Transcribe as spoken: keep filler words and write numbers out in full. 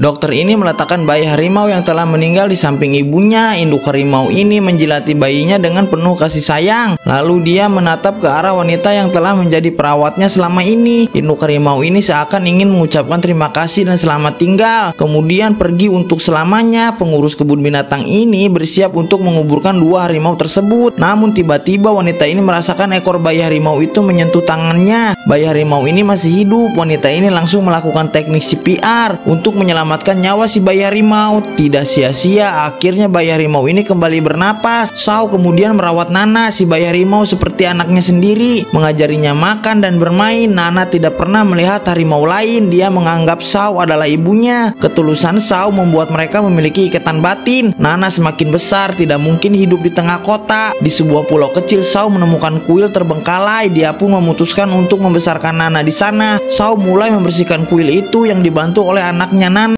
Dokter ini meletakkan bayi harimau yang telah meninggal di samping ibunya. Induk harimau ini menjilati bayinya dengan penuh kasih sayang. Lalu dia menatap ke arah wanita yang telah menjadi perawatnya selama ini. Induk harimau ini seakan ingin mengucapkan terima kasih dan selamat tinggal, kemudian pergi untuk selamanya. Pengurus kebun binatang ini bersiap untuk menguburkan dua harimau tersebut. Namun tiba-tiba wanita ini merasakan ekor bayi harimau itu menyentuh tangannya. Bayi harimau ini masih hidup. Wanita ini langsung melakukan teknik C P R untuk menyelamatkan nyawa si bayi harimau. Tidak sia-sia, akhirnya bayi harimau ini kembali bernapas. Shaw kemudian merawat Nana, si bayi harimau, seperti anaknya sendiri, mengajarinya makan dan bermain. Nana tidak pernah melihat harimau lain. Dia menganggap Shaw adalah ibunya. Ketulusan Shaw membuat mereka memiliki ikatan batin. Nana semakin besar, tidak mungkin hidup di tengah kota. Di sebuah pulau kecil, Shaw menemukan kuil terbengkalai. Dia pun memutuskan untuk membesarkan Nana di sana. Shaw mulai membersihkan kuil itu yang dibantu oleh anaknya Nana.